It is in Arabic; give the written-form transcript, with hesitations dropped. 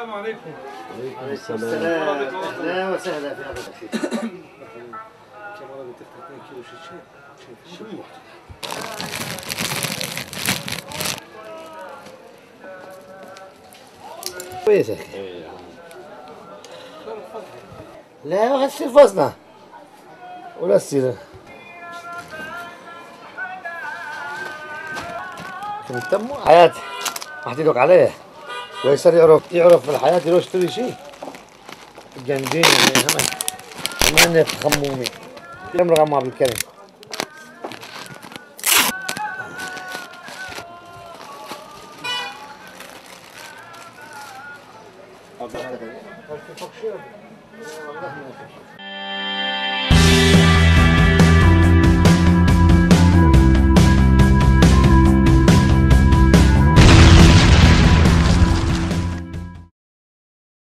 السلام عليكم. وعليكم السلام. اهلا وسهلا في هذا الاخير. كاميرا بتفتح 2 كيلو شيء شو كويسة. لا ما هتصير فصلة ولا تصير تمو حياتي احكي لك عليه ويصير يعرف في الحياة يروح يشتري شيء جامدين يعني هم يفخموني كم رقم بالكلمة